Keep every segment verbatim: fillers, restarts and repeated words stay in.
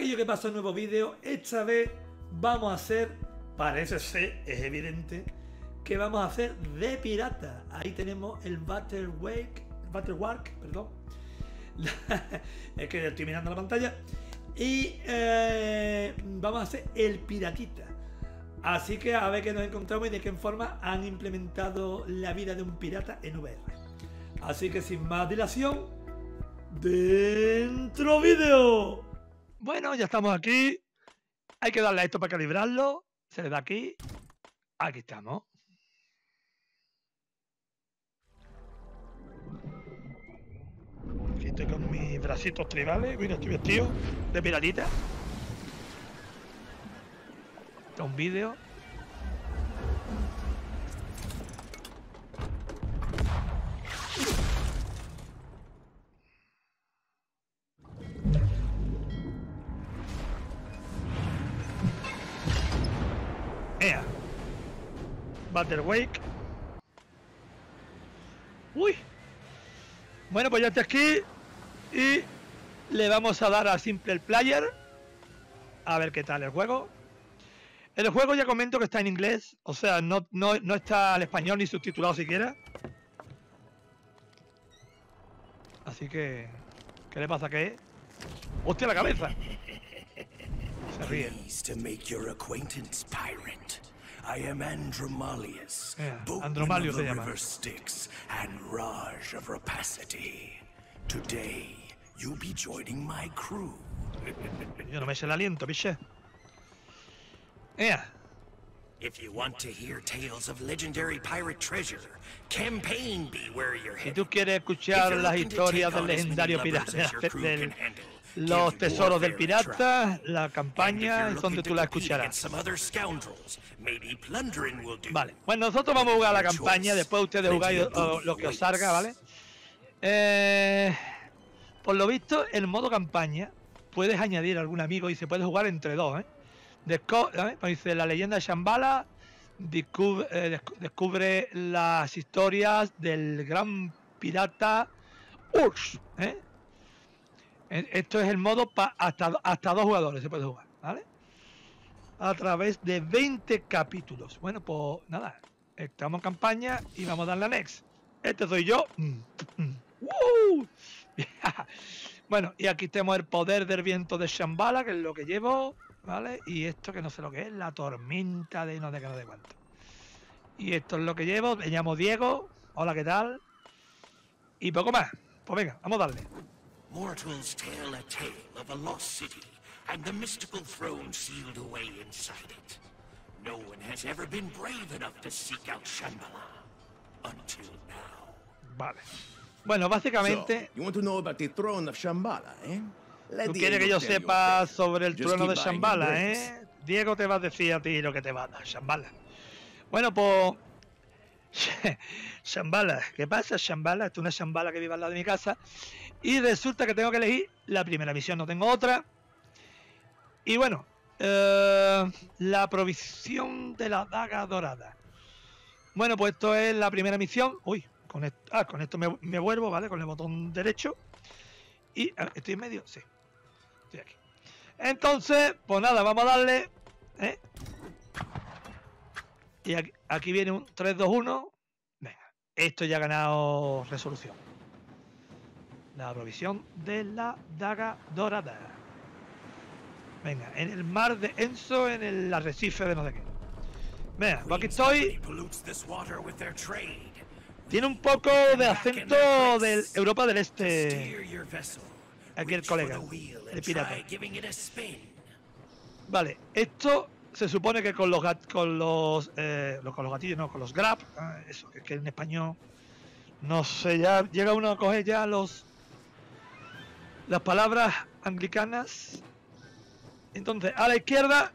Monaguillo, ¿qué pasó? Nuevo vídeo. Esta vez vamos a hacer, parece ser, es evidente, que vamos a hacer de pirata. Ahí tenemos el Battle Wake, Battle Walk, perdón. Es que estoy mirando la pantalla. Y eh, vamos a hacer el piratita. Así que a ver qué nos encontramos y de qué forma han implementado la vida de un pirata en V R. Así que sin más dilación, ¡dentro vídeo! Bueno, ya estamos aquí. Hay que darle a esto para calibrarlo. Se le da aquí. Aquí estamos. Aquí estoy con mis bracitos tribales. Mira, estoy vestido de piratita. Está un vídeo. Ea. Battle Wake. Uy. Bueno, pues ya está aquí. Y le vamos a dar a Simple Player. A ver qué tal el juego. El juego ya comento que está en inglés. O sea, no, no, no está al español ni subtitulado siquiera. Así que... ¿qué le pasa? ¿Qué? ¡Hostia, la cabeza! Se ríe. I am Andromalius, Yeah, boatman Andromalio of se the llama. river Styx and Raj of Rapacity. Today, you'll be joining my crew. Yo no me sé el aliento, piche. Ea. If you want to hear tales of legendary pirate treasure, campaign be where you're Si headed. tú quieres escuchar las historias del legendario pirata, del, los tesoros del pirata, la campaña es donde tú la escucharás. Vale, bueno, nosotros vamos a jugar la campaña, después ustedes jugáis o, lo que os salga, ¿vale? Eh, por lo visto, el modo campaña puedes añadir algún amigo y se puede jugar entre dos, ¿eh? Desco ¿eh? Pues dice la leyenda de Shambhala, descubre, eh, descubre las historias del gran pirata Urs, ¿eh? Esto es el modo pa hasta, hasta dos jugadores se puede jugar, ¿vale? A través de veinte capítulos. Bueno, pues nada, estamos en campaña y vamos a darle a next. Este soy yo. ¡Uh! Bueno, y aquí tenemos el poder del viento de Shambhala, que es lo que llevo, ¿vale? Y esto que no sé lo que es, la tormenta de no sé qué, no sé cuánto. Y esto es lo que llevo, me llamo Diego. Hola, ¿qué tal? Y poco más. Pues venga, vamos a darle. Mortals tell a tale of a lost city and the mystical throne sealed away inside it. No one has ever been brave enough to seek out Shambhala until now. Vale. Bueno, básicamente, So, you want to know about the throne of Shambhala, eh? Let tú Diego quieres que yo tell you sepa a tale. sobre el Just trono keep de buying Shambhala, drinks. ¿eh? Diego te va a decir a ti lo que te va a dar, Shambhala. Bueno, pues... Shambhala, ¿qué pasa? Shambhala, esto es una Shambhala que vive al lado de mi casa. Y resulta que tengo que elegir la primera misión, no tengo otra. Y bueno, eh, la provisión de la daga dorada. Bueno, pues esto es la primera misión. Uy, con esto, ah, con esto me, me vuelvo, ¿vale? Con el botón derecho. Y a ver, ¿estoy en medio? Sí, estoy aquí. Entonces, pues nada, vamos a darle, ¿eh? Y aquí, aquí viene un tres, dos, uno. Venga, esto ya ha ganado resolución. La provisión de la daga dorada. Venga, en el mar de Enso, en el arrecife de no sé qué. Venga, pues aquí estoy. Tiene un poco de acento de Europa del Este. Aquí el colega, el pirata. Vale, esto se supone que con los gat con los, eh, con los gatillos, no, con los grab, eh, eso, es que en español no sé, ya llega uno a coger ya los las palabras anglicanas. Entonces, a la izquierda.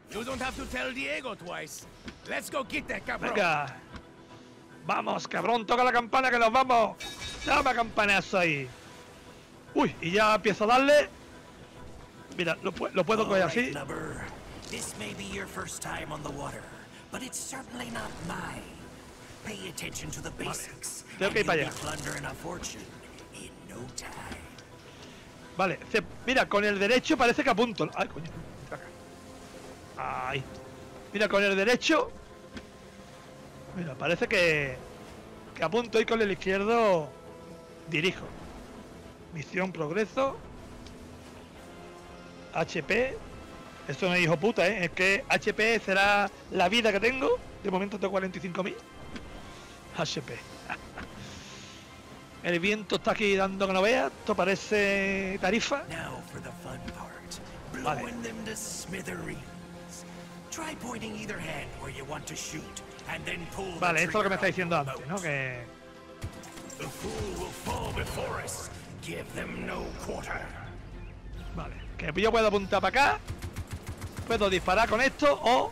Venga. Vamos, cabrón, toca la campana que nos vamos. Dame campanazo ahí. Uy, y ya empiezo a darle. Mira, lo, lo puedo coger así. This may be your first time on the water, but it's certainly not mine. Pay attention to the basics. Tengo que ir para allá. Vale, se, mira, con el derecho parece que apunto. Ay, coño. Ay. Mira, con el derecho. Mira, parece que, que apunto y con el izquierdo dirijo. Misión progreso. H P. Esto no es hijo puta, ¿eh? Es que H P será la vida que tengo. De momento tengo cuarenta y cinco mil. H P. El viento está aquí dando que no veas. Esto parece tarifa. Vale. Vale, esto es lo que me está diciendo antes, ¿no? Que... Vale, que yo puedo apuntar para acá. Puedo disparar con esto o...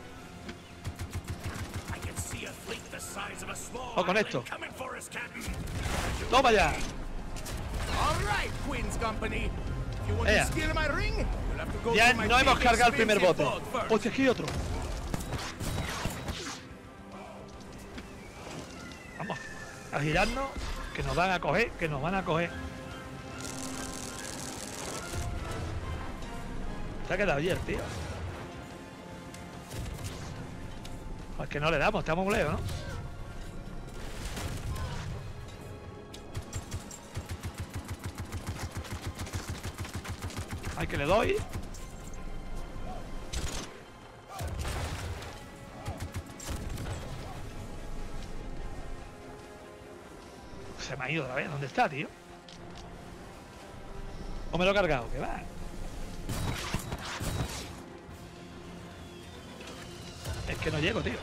O con esto. Toma ya. Ea. Ya no hemos cargado el primer bote. Hostia, aquí hay otro. Vamos a girarnos. Que nos van a coger. Que nos van a coger. Se ha quedado ayer, tío. Pues que no le damos, estamos muy lejos, ¿no? Ay, que le doy. Se me ha ido otra vez. ¿Dónde está, tío? ¿O me lo he cargado? ¿Qué va? Es que no llego, tío.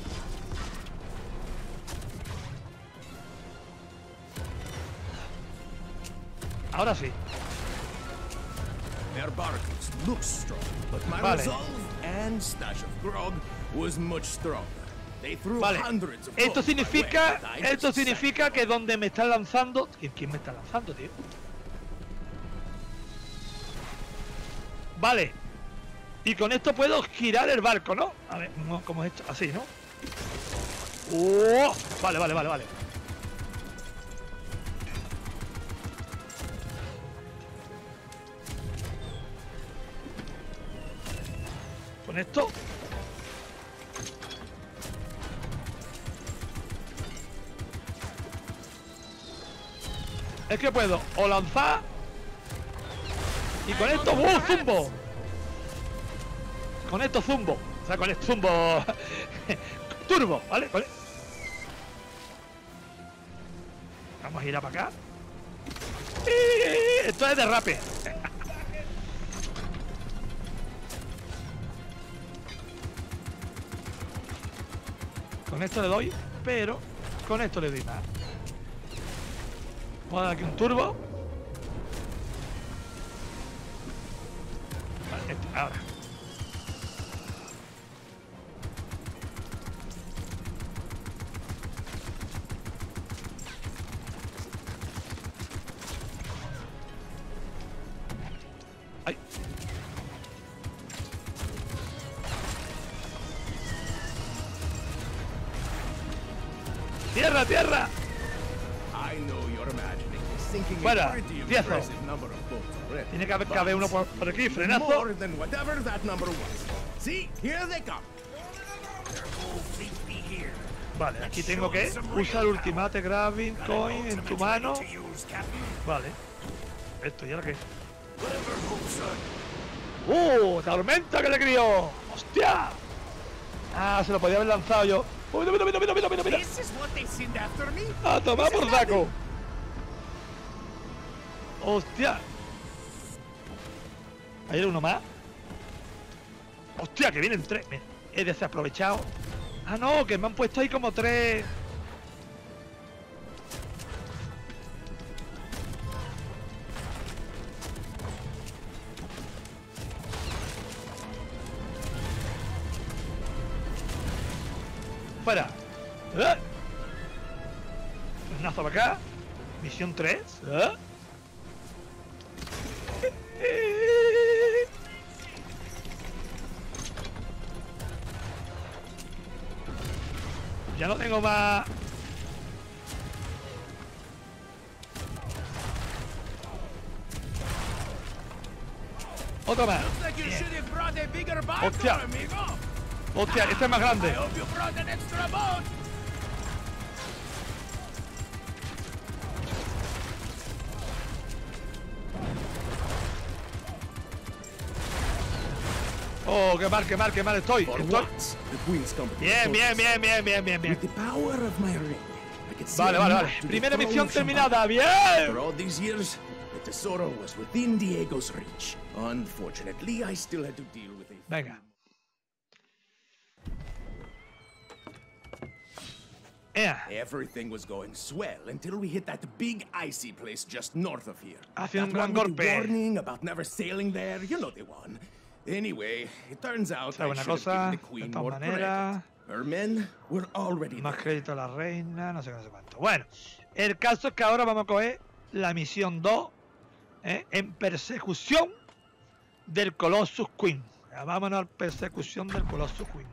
Ahora sí. Their barcos look strong, but my Vale. resolve and stash of grog was much stronger. They threw Vale. hundreds of Esto bolts my significa, way, but I esto just significa que donde me están lanzando... ¿Quién, quién me está lanzando, tío? Vale. Y con esto puedo girar el barco, ¿no? A ver, ¿cómo es esto? Así, ¿no? ¡Oh! Vale, vale, vale, vale. Con esto. Es que puedo o lanzar. Y con esto, ¡uh! ¡Zumbo! Con esto zumbo. O sea, con esto zumbo. Turbo, ¿vale? Con... Vamos a ir a para acá. Esto es derrape. Con esto le doy, pero con esto le doy más. Vamos a dar aquí un turbo. Vale, este, ahora. Ay. ¡Tierra, tierra! I know you're imagining sinking Fuera, a pretty tieso. impressive number of boats already. Tiene que haber, But caber uno por, por aquí, frenazo. more than whatever that number was. See, here they come. Vale, aquí tengo que usar Ultimate Grabbing Coin en tu mano. Vale. Esto, ¿y ahora qué? ¡Uh! ¡Tormenta que le crió! ¡Hostia! Ah, se lo podía haber lanzado yo. ¡Uy, mira, mira, mira, mira, mira, mira! ¡A tomar por saco! ¡Hostia! ¿Hay uno más? ¡Hostia, que vienen tres! Mira, he desaprovechado. Ah, no, que me han puesto ahí como tres. Fuera. ¿Eh? Frenazo para acá. Misión tres. ¿Eh? Ya no tengo más. Otro más. Looks like you Bien. should have brought a bigger bar Hostia. for amigo. Hostia, este es más I grande. hope you brought an extra boat. Oh, qué mal, qué mal, qué mal estoy. For Estoy- once, the Queen's company Bien, is bien, focused. bien, bien, bien, bien, bien. With the power of my ring, I can see Vale, a vale, map vale. to the Primera throne misión of Shambhala. terminada. For Bien. all these years, the tesoro was within Diego's reach. Unfortunately, I still had to deal with a Venga. Ea, Everything was going swell until we hit that big icy place just north of here. Hace un That gran one with the golpe. warning about never sailing there, you know the one. Anyway, it turns out ¿Sabe I una should have cosa? given the De queen todas more maneras, credit. Her men were already más there. crédito a la reina, no sé qué, no sé cuánto. Bueno, el caso es que ahora vamos a coger la misión dos, ¿eh? En persecución del Colossus Queen. Ya, vámonos a persecución del Colossus Queen.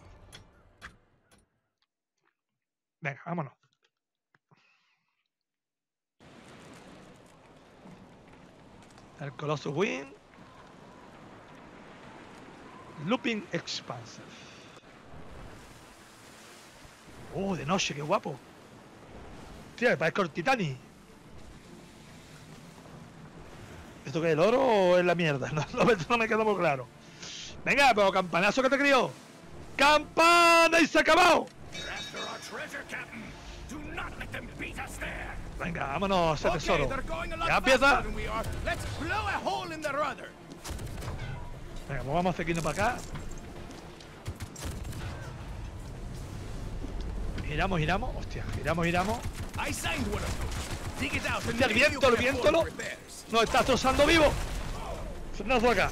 Venga, vámonos. El Colossus Queen. Looping Expansive. Oh, de noche, qué guapo. Tío, me parezco el Titanic. ¿Esto qué es el oro o es la mierda? No, no, me- no me queda muy claro. Venga, pero campanazo que te crió. ¡Campana! ¡Y se ha acabado! They're after our treasure, Captain. Do not let them beat us there. Venga, vámonos a ese Okay, tesoro. they're going a lot Ya faster empieza. than we are. Let's blow a hole in the rudder. Venga, pues vamos acerquino para acá. Giramos, giramos. Hostia, giramos, giramos. I signed one of those. Dig it out and Hostia, el maybe you viento, el can viento, afford no. repairs. Nos está trozando vivo. Frenazo acá.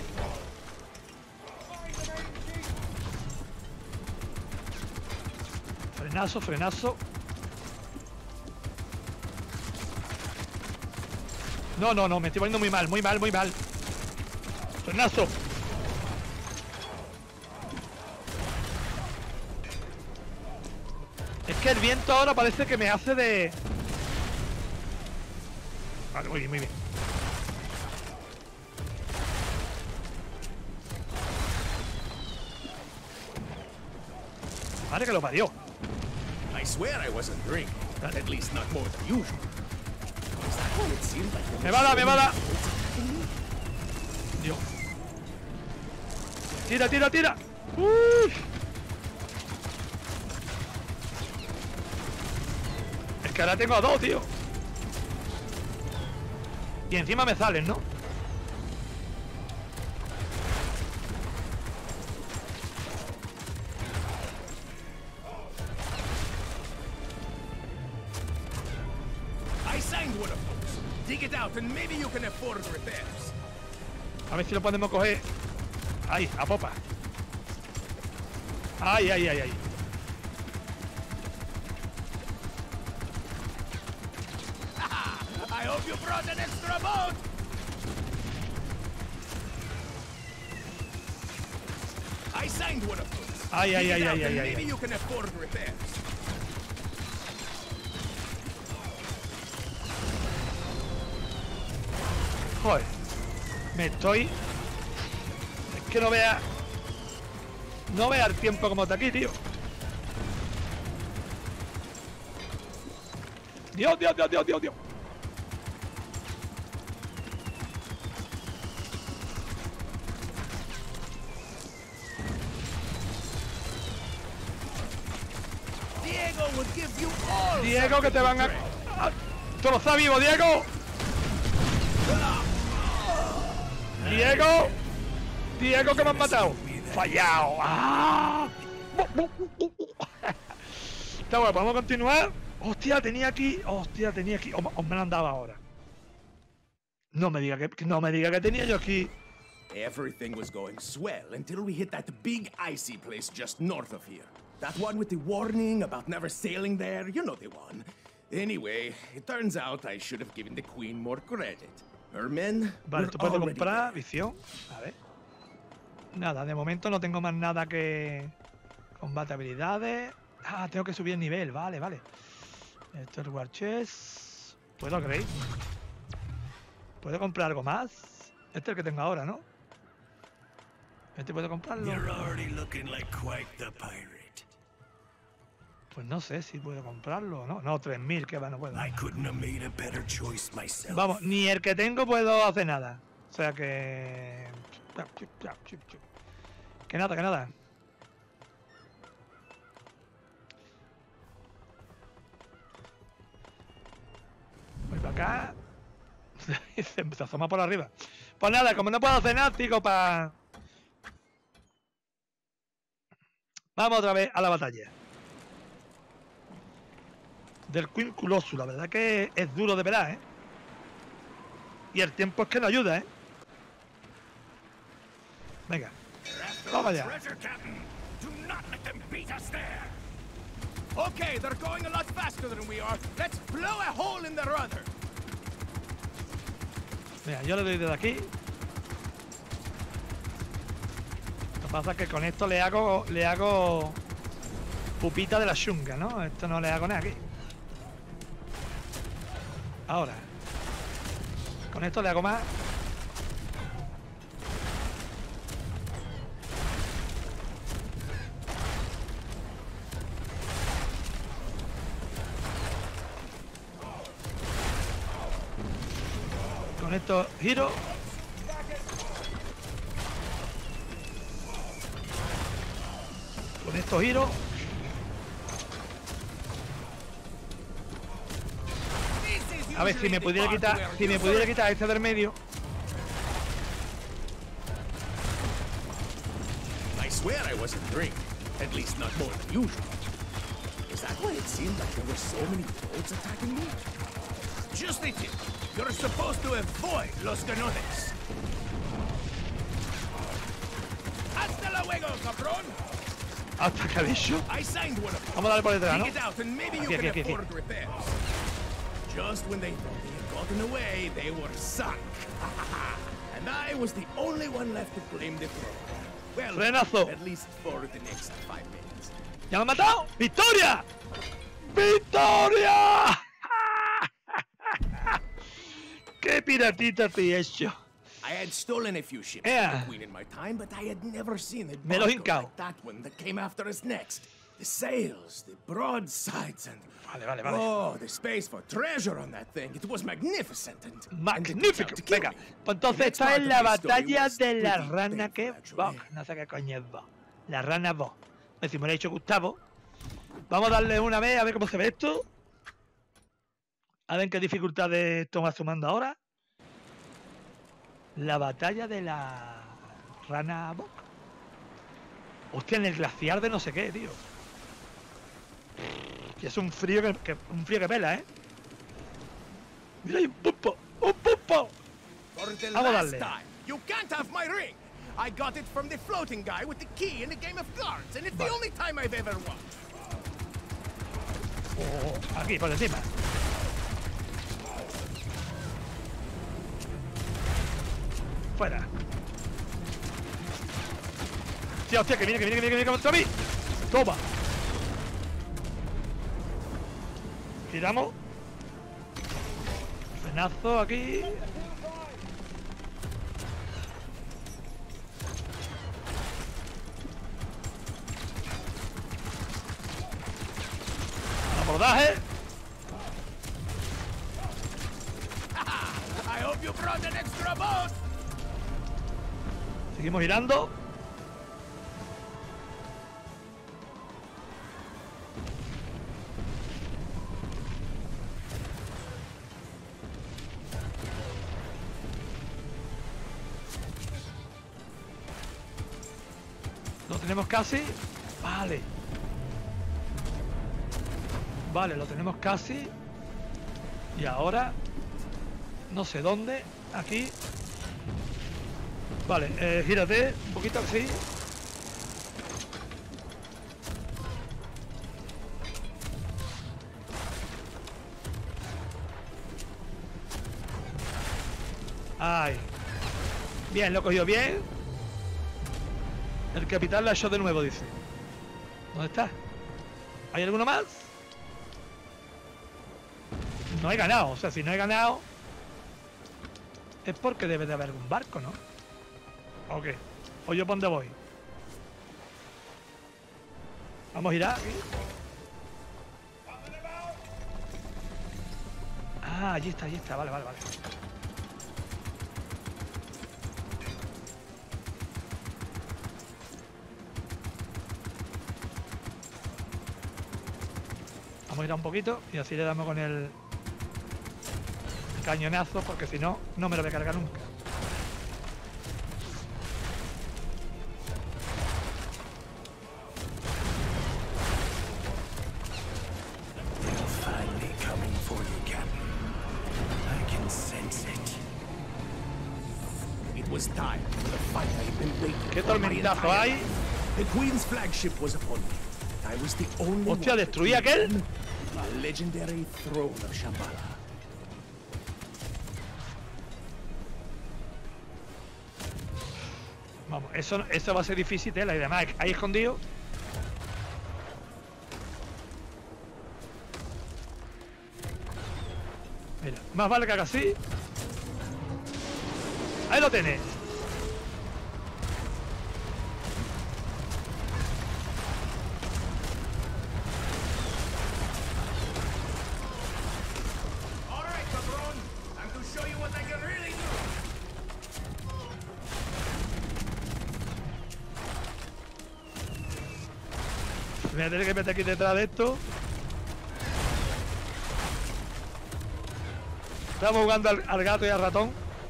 Frenazo, frenazo. No, no, no, me estoy poniendo muy mal, muy mal, muy mal. Frenazo. Es que el viento ahora parece que me hace de... Vale, muy bien, muy bien. Madre que lo parió. I swear I wasn't drinking. At least not more than usual. Is that what it seemed like? Me va a dar, me va a dar. Dios. Tira, tira, tira. Uy. Es que ahora tengo a dos, tío. Y encima me salen, ¿no? I signed one of those. Dig it out and maybe you can afford repairs. A ver si lo podemos coger. Ahí, a popa. Ay, ay, ay, ay. I hope you brought an extra boat. I signed one of those. Ay, ay, Dig it ay, out ay, and ay, ay, maybe ay. you can afford repairs. Joder. Me estoy... Es que no vea... No vea el tiempo como está aquí, tío. Dios, Dios, Dios, Dios, Dios, Dios. Diego will give you all. Diego, que te van a... a trozar vivo, Diego. Diego. Diego, que me han matado. Fallado. ¡Ah! Está bueno, ¿podemos continuar? Hostia, tenía aquí... Hostia, tenía aquí... O, o me lo han dado ahora. No me diga que... No me diga que tenía yo aquí... Everything was going swell until we hit that big icy place just north of here. That one with the warning about never sailing there, you know the one. Anyway, it turns out I should have given the queen more credit. Her men Vale, were tú puedes already comprar there. visión. A ver. Nada, de momento no tengo más nada que... Combate habilidades. Ah, tengo que subir el nivel. Vale, vale. Esto es War Chest. ¿Puedo creer? ¿Puedo comprar algo más? Este es el que tengo ahora, ¿no? ¿Este puedo comprarlo? You're already looking like quite the pirate. Pues no sé si puedo comprarlo o no. No, tres mil, que va, no puedo. I couldn't have made a better choice myself. Vamos, ni el que tengo puedo hacer nada. O sea que... Que nada, que nada. Voy para acá. Se asoma por arriba. Pues nada, como no puedo hacer nada, digo para... Vamos otra vez a la batalla. Del Queen Colossus, la verdad que es duro de velar, ¿eh? Y el tiempo es que no ayuda, ¿eh? Venga, vamos allá. Okay, they're going a lot faster than we are. Let's blow a hole in the rudder. Mira, yo le doy desde aquí. Lo que pasa es que con esto le hago le hago pupita de la chunga, ¿no? Esto no le hago nada aquí. Ahora, con esto le hago más. Con esto giro. Con esto giro. A ver si me pudiera quitar, si me pudiera quitar este del medio. I swear I wasn't drinking. At least not more than usual. Is that why it seemed like there were so many boats attacking me? Just the tip. You're supposed to avoid los canones. Hasta luego, cabrón. Hasta que ha dicho. I signed one of them. Vamos a darle por detrás, ¿no? Take it out and maybe you Aquí, can aquí, aquí. afford repairs. Just when they thought they had gotten away, they were sunk. And I was the only one left to claim the throne. Well, Frenazo. at least for the next five minutes. ¡Ya me han matado! ¡Victoria! ¡Victoria! ¡Qué piratita te he hecho! I had stolen a few ships Yeah. from the Queen in my time, but I had never seen a Me lo he barco hincao. like that one that came after us next. The sails, the broadsides, and Vale, vale, vale. oh, the space for treasure on that thing. It was magnificent and and it ¡Magnífico! tried to kill Venga, me. pues entonces The next esta es part la of my story batalla was de la pretty rana que painful, Bog. actually. No sé qué coño es Bog. La rana Bog. Si me lo ha dicho Gustavo. Vamos a darle una vez a ver cómo se ve esto. A ver en qué dificultades toma sumando ahora. La batalla de la rana Bog. Hostia, en el glaciar de no sé qué, tío. Que es un frío que, que- un frío que pela, ¿eh? Mira, hay un pulpo, un pulpo. For the Vamos a last darle. time, you can't have my ring. I got it from the floating guy with the key in a game of cards, and it's the Vale. only time I've ever won. Oh, aquí, por encima. Fuera. Hostia, hostia, que viene, que viene, que viene, que viene contra mí. Toma. Tiramos. Frenazo aquí. Abordaje. I hope you brought an extra boat. Seguimos girando. Lo tenemos casi. Vale. Vale, lo tenemos casi. Y ahora... No sé dónde. Aquí. Vale, eh, gírate un poquito así. Ay. Bien, lo he cogido bien. El capitán la ha hecho de nuevo, dice. ¿Dónde está? ¿Hay alguno más? No he ganado, o sea, si no he ganado es porque debe de haber algún barco, ¿no? ¿O qué? ¿O yo por dónde voy? Vamos a girar aquí. Ah, allí está, allí está. Vale, vale, vale. Vamos a girar un poquito y así le damos con el cañonazo, porque si no, no me lo voy a cargar nunca. ¿Qué tormentazo hay? The Queen's flagship was upon me. I was the only Hostia, destruí aquel. The legendary throne of Shambhala. Vamos, eso, eso va a ser difícil, ¿eh? Y además, ahí escondido. Mira, más vale que haga así. Ahí lo tenés. Me voy a tener que meter aquí detrás de esto. Estamos jugando al, al gato y al ratón.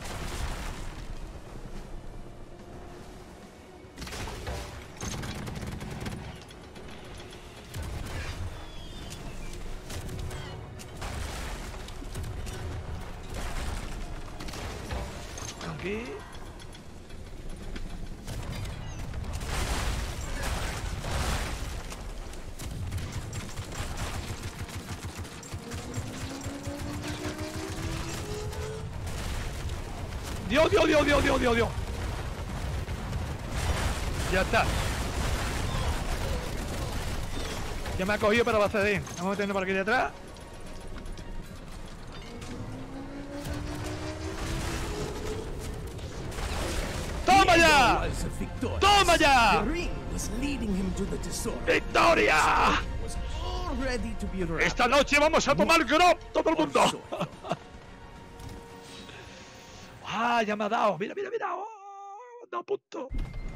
Aquí. Dios, Dios, Dios, Dios, Dios, Dios, Dios. Ya está. Ya me ha cogido, pero va a ser bien. Vamos a meternos por aquí detrás. ¡Toma ya! ¡Toma ya! ¡Victoria! Esta noche vamos a tomar grog, todo el mundo. Ah, ya me ha dado. Mira, mira, mira. Oh, dos puntos.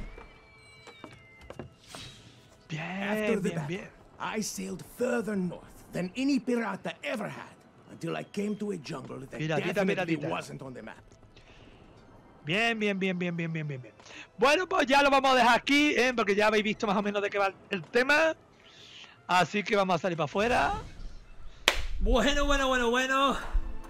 Bien, bien, bien. I sailed further north than any pirata ever had until I came to a jungle that Piratita, definitely piratita. wasn't on the map. Bien, bien, bien, bien, bien, bien, bien, bien. Bueno, pues ya lo vamos a dejar aquí, ¿eh? Porque ya habéis visto más o menos de qué va el tema. Así que vamos a salir para afuera. Bueno, bueno, bueno, bueno.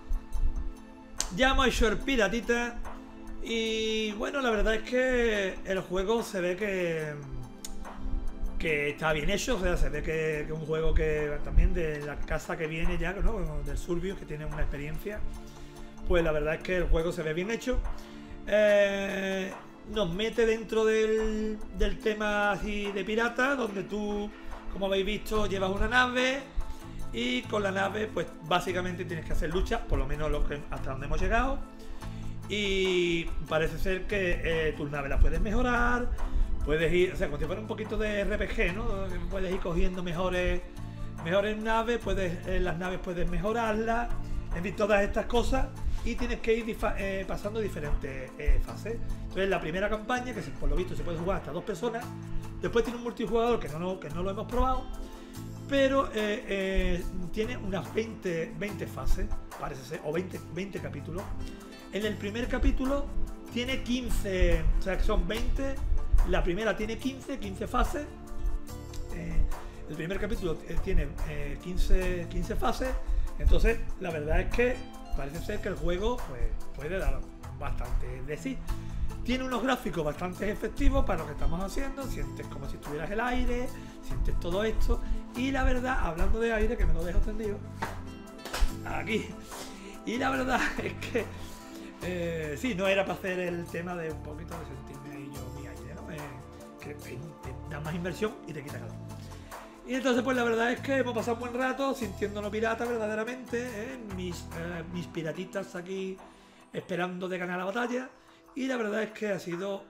Ya hemos hecho el piratita. Y bueno, la verdad es que el juego se ve que que está bien hecho. O sea, se ve que, que es un juego que también de la casa que viene ya, ¿no? Del Survios, que tiene una experiencia. Pues la verdad es que el juego se ve bien hecho. Eh, nos mete dentro del, del tema así de pirata, donde tú, como habéis visto, llevas una nave. Y con la nave, pues básicamente tienes que hacer luchas, por lo menos lo que, hasta donde hemos llegado. Y parece ser que eh, tus naves las puedes mejorar. Puedes ir, o sea, como si fuera un poquito de R P G, ¿no? Puedes ir cogiendo mejores, mejores naves, puedes, eh, las naves puedes mejorarlas. En fin, todas estas cosas. Y tienes que ir eh, pasando diferentes eh, fases. Entonces, la primera campaña, que por lo visto se puede jugar hasta dos personas. Después tiene un multijugador que no, que no lo hemos probado. Pero eh, eh, tiene unas veinte, veinte fases, parece ser, o veinte, veinte capítulos. En el primer capítulo tiene quince, o sea que son veinte. La primera tiene quince, quince fases. Eh, el primer capítulo tiene eh, quince, quince fases. Entonces, la verdad es que parece ser que el juego pues, puede dar bastante de sí. Tiene unos gráficos bastante efectivos para lo que estamos haciendo. Sientes como si estuvieras en el aire, sientes todo esto. Y la verdad, hablando de aire, que me lo dejo tendido aquí. Y la verdad es que eh, sí, no era para hacer el tema de un poquito de sentirme ahí yo mi aire, ¿no? Eh, que te, te da más inversión y te quita calor. Y entonces, pues la verdad es que hemos pasado un buen rato sintiéndonos pirata verdaderamente, ¿eh? mis, eh, mis piratitas aquí esperando de ganar la batalla. Y la verdad es que ha sido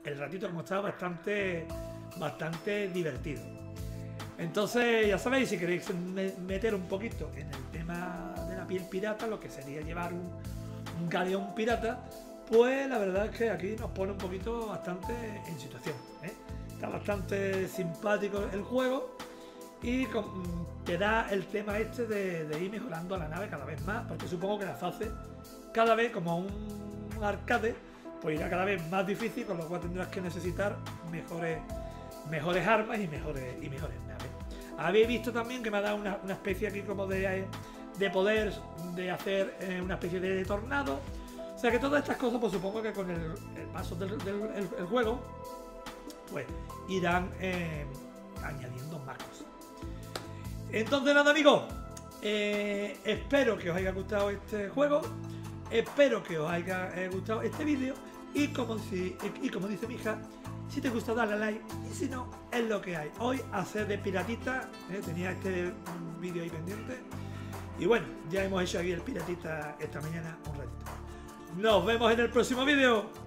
el ratito como está bastante, bastante divertido. Entonces, ya sabéis, si queréis meter un poquito en el tema de la piel pirata, lo que sería llevar un, un galeón pirata, pues la verdad es que aquí nos pone un poquito bastante en situación, ¿eh? Está bastante simpático el juego y con, te da el tema este de, de ir mejorando la nave cada vez más, porque supongo que la fase cada vez, como un, un arcade, pues irá cada vez más difícil, con lo cual tendrás que necesitar mejores, mejores armas y mejores, y mejores naves. Habéis visto también que me ha dado una, una especie aquí como de, de poder de hacer eh, una especie de tornado. O sea que todas estas cosas, pues supongo que con el, el paso del, del el, el juego, pues irán eh, añadiendo más cosas. Entonces nada, amigos, eh, espero que os haya gustado este juego, espero que os haya eh, gustado este vídeo y como, si, y como dice mi hija, si te gusta dale a like y si no, es lo que hay. Hoy hacer de piratita, eh, tenía este vídeo ahí pendiente y bueno, ya hemos hecho aquí el piratita esta mañana un ratito. Nos vemos en el próximo vídeo.